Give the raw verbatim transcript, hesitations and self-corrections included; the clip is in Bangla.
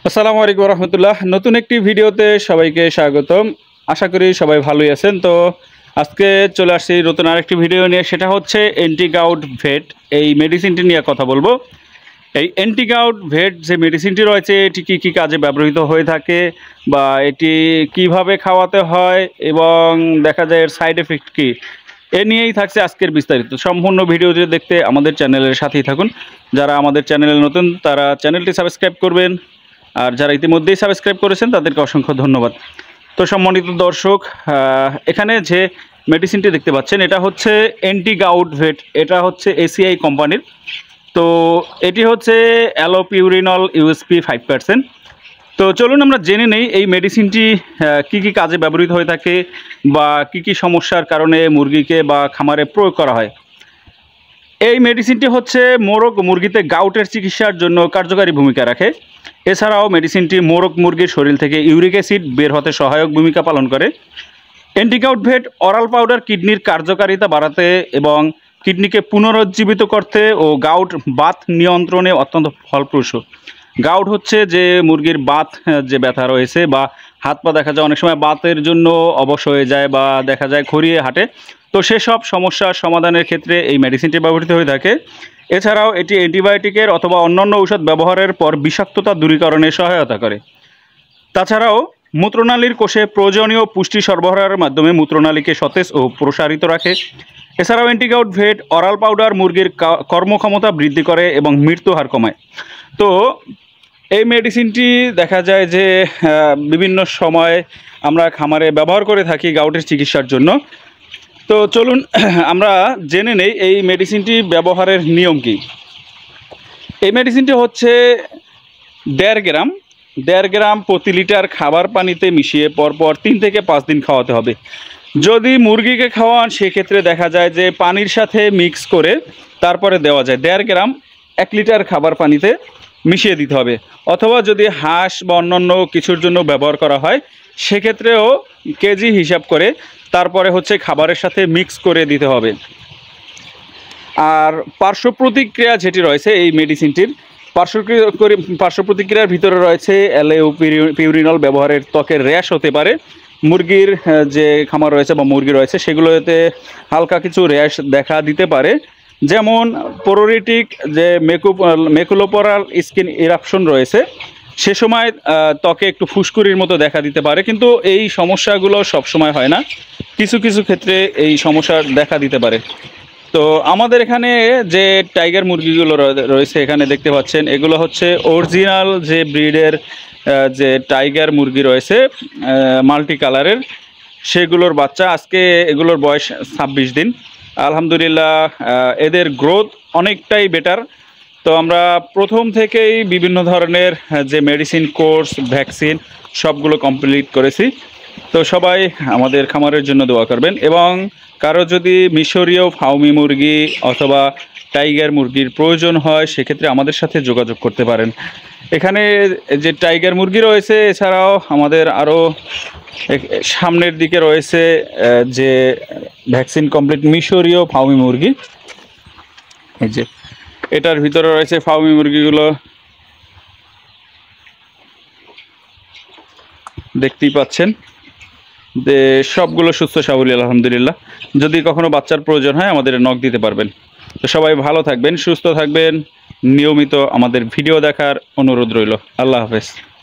আসসালামু আলাইকুম রহমতুল্লাহ। নতুন একটি ভিডিওতে সবাইকে স্বাগতম। আশা করি সবাই ভালোই আছেন। তো আজকে চলে আসছি নতুন আরেকটি ভিডিও নিয়ে, সেটা হচ্ছে অ্যান্টিগাউট ভেট। এই মেডিসিনটি নিয়ে কথা বলবো। এই অ্যান্টিগাউট ভেট যে মেডিসিনটি রয়েছে, এটি কী কী কাজে ব্যবহৃত হয়ে থাকে বা এটি কিভাবে খাওয়াতে হয় এবং দেখা যায় এর সাইড এফেক্ট কী, এ নিয়েই থাকছে আজকের বিস্তারিত। সম্পূর্ণ ভিডিওটি দেখতে আমাদের চ্যানেলের সাথেই থাকুন। যারা আমাদের চ্যানেলে নতুন তারা চ্যানেলটি সাবস্ক্রাইব করবেন, আর যারা ইতিমধ্যেই সাবস্ক্রাইব করেছেন তাদেরকে অসংখ্য ধন্যবাদ। তো সম্মানিত দর্শক, এখানে যে মেডিসিনটি দেখতে পাচ্ছেন এটা হচ্ছে অ্যান্টিগাউট ভেট। এটা হচ্ছে এসিআই কোম্পানির। তো এটি হচ্ছে অ্যালোপিউরিনল ইউএসপি ফাইভ পার্সেন্ট। তো চলুন আমরা জেনে নেই এই মেডিসিনটি কি কি কাজে ব্যবহৃত হয়ে থাকে বা কি কি সমস্যার কারণে মুরগিকে বা খামারে প্রয়োগ করা হয়। এই মেডিসিনটি হচ্ছে মোরগ মুরগিতে গাউটের চিকিৎসার জন্য কার্যকারী ভূমিকা রাখে। এছাড়াও মেডিসিনটি মোরগ মুরগির শরীর থেকে ইউরিক অ্যাসিড বের হতে সহায়ক ভূমিকা পালন করে। অ্যান্টিগাউট ভেট অরাল পাউডার কিডনির কার্যকারিতা বাড়াতে এবং কিডনিকে পুনরুজ্জীবিত করতে ও গাউট বাত নিয়ন্ত্রণে অত্যন্ত ফলপ্রসূ। গাউট হচ্ছে যে মুরগির বাত যে ব্যথা রয়েছে বা হাত পা দেখা যায় অনেক সময় বাতের জন্য অবশ হয়ে যায় বা দেখা যায় খড়িয়ে হাঁটে, তো সেসব সমস্যার সমাধানের ক্ষেত্রে এই মেডিসিনটি ব্যবহৃত হয়ে থাকে। এছাড়াও এটি অ্যান্টিবায়োটিকের অথবা অন্যান্য ঔষধ ব্যবহারের পর বিষাক্ততা দূরীকরণে সহায়তা করে। তাছাড়াও মূত্রনালীর কোষে প্রয়োজনীয় পুষ্টি সরবরাহের মাধ্যমে মূত্রনালীকে সতেজ ও প্রসারিত রাখে। এছাড়াও অ্যান্টিগাউট ভেট অরাল পাউডার মুরগির কর্মক্ষমতা বৃদ্ধি করে এবং মৃত্যু হার কমায়। তো এই মেডিসিনটি দেখা যায় যে বিভিন্ন সময় আমরা খামারে ব্যবহার করে থাকি গাউটের চিকিৎসার জন্য। তো চলুন আমরা জেনে নেই এই মেডিসিনটি ব্যবহারের নিয়ম কী। এই মেডিসিনটি হচ্ছে দেড় গ্রাম দেড় গ্রাম প্রতি লিটার খাবার পানিতে মিশিয়ে পরপর তিন থেকে পাঁচ দিন খাওয়াতে হবে। যদি মুরগিকে খাওয়ান সেক্ষেত্রে দেখা যায় যে পানির সাথে মিক্স করে তারপরে দেওয়া যায়। দেড় গ্রাম এক লিটার খাবার পানিতে মিশিয়ে দিতে হবে। অথবা যদি হাঁস বা অন্যান্য কিছুর জন্য ব্যবহার করা হয় সেক্ষেত্রেও কেজি হিসাব করে তারপরে হচ্ছে খাবারের সাথে মিক্স করে দিতে হবে। আর পার্শ্ব প্রতিক্রিয়া যেটি রয়েছে এই মেডিসিনটির পার্শ্ব পার্শ্ব প্রতিক্রিয়ার ভিতরে রয়েছে অ্যালোপিউরিনল ব্যবহারের ত্বকের র্যাশ হতে পারে। মুরগির যে খামার রয়েছে বা মুরগি রয়েছে সেগুলোতে হালকা কিছু র্যাশ দেখা দিতে পারে, যেমন পোরোরিটিক যে মেকু মেকুলোপরাল স্কিন ইরাপশন রয়েছে, সে সময় ত্বকে একটু ফুসকুড়ির মতো দেখা দিতে পারে। কিন্তু এই সমস্যাগুলো সব সময় হয় না, কিছু কিছু ক্ষেত্রে এই সমস্যা দেখা দিতে পারে। তো আমাদের এখানে যে টাইগার মুরগিগুলো রয়েছে এখানে দেখতে পাচ্ছেন, এগুলো হচ্ছে অরিজিনাল যে ব্রিডের যে টাইগার মুরগি রয়েছে মাল্টি কালারের, সেগুলোর বাচ্চা। আজকে এগুলোর বয়স ছাব্বিশ দিন। আলহামদুলিল্লাহ এদের গ্রোথ অনেকটাই বেটার। তো আমরা প্রথম থেকেই বিভিন্ন ধরনের যে মেডিসিন কোর্স ভ্যাকসিন সবগুলো কমপ্লিট করেছি। তো সবাই আমাদের খামারের জন্য দোয়া করবেন, এবং কারো যদি মিশরীয় ফাউমি মুরগি অথবা টাইগার মুরগির প্রয়োজন হয় সেক্ষেত্রে আমাদের সাথে যোগাযোগ করতে পারেন। এখানে যে টাইগার মুরগি রয়েছে এছাড়াও আমাদের আরও সামনের দিকে রয়েছে যে ভ্যাকসিন কমপ্লিট মিশরীয় ফাউমি মুরগি। এই যে এটার ভিতরে রয়েছে ফাউমি মুরগিগুলো, দেখতেই পাচ্ছেন যে সবগুলো সুস্থ সাবলীল আলহামদুলিল্লাহ। যদি কখনো বাচ্চার প্রয়োজন হয় আমাদের নক দিতে পারবেন। তো সবাই ভালো থাকবেন, সুস্থ থাকবেন, নিয়মিত আমাদের ভিডিও দেখার অনুরোধ রইল। আল্লাহ হাফেজ।